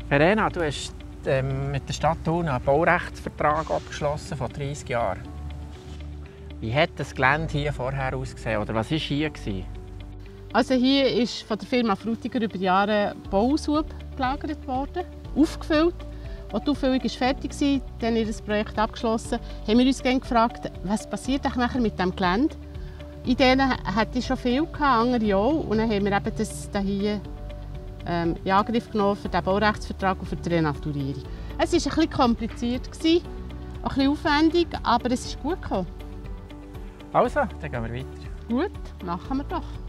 Verena, du hast mit der Stadt Thun einen Baurechtsvertrag abgeschlossen vor 30 Jahren. Wie hat das Gelände hier vorher ausgesehen? Oder was war hier? Also hier ist von der Firma Frutiger über Jahre Bausub gelagert worden, aufgefüllt. Als die Auffüllung fertig war, dann ihr das Projekt abgeschlossen, haben wir uns gefragt, was passiert nachher mit dem Gelände. Ideen hatte ich schon viel, andere auch. Und dann haben wir eben das hier in Angriff genommen für den Baurechtsvertrag und für die Renaturierung. Es war ein bisschen kompliziert, ein bisschen aufwendig, aber es ist gut gekommen. Also, dann gehen wir weiter. Gut, machen wir doch.